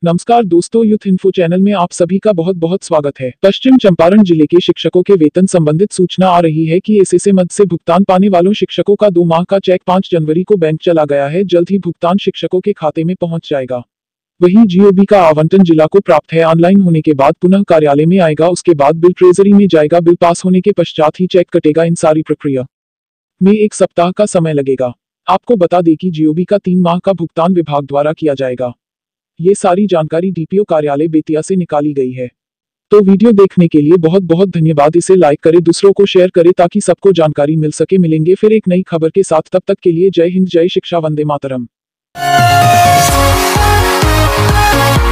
नमस्कार दोस्तों, youth info channel में आप सभी का बहुत बहुत स्वागत है। पश्चिम चंपारण जिले के शिक्षकों के वेतन संबंधित सूचना आ रही है कि एसएसए मद से भुगतान पाने वालों शिक्षकों का 2 माह का चेक 5 जनवरी को बैंक चला गया है। जल्द ही भुगतान शिक्षकों के खाते में पहुंच जाएगा। वहीं जीओबी का आवंटन जिला को प्राप्त है। ऑनलाइन होने के बाद पुनः कार्यालय में आएगा, उसके बाद बिल ट्रेजरी में जाएगा। बिल पास होने के पश्चात ही चेक कटेगा। इन सारी प्रक्रिया में 1 सप्ताह का समय लगेगा। आपको बता दें कि जीओबी का 3 माह का भुगतान विभाग द्वारा किया जाएगा। ये सारी जानकारी डीपीओ कार्यालय बेतिया से निकाली गई है। तो वीडियो देखने के लिए बहुत बहुत धन्यवाद। इसे लाइक करें, दूसरों को शेयर करें ताकि सबको जानकारी मिल सके। मिलेंगे फिर एक नई खबर के साथ। तब तक के लिए जय हिंद, जय शिक्षा, वंदे मातरम।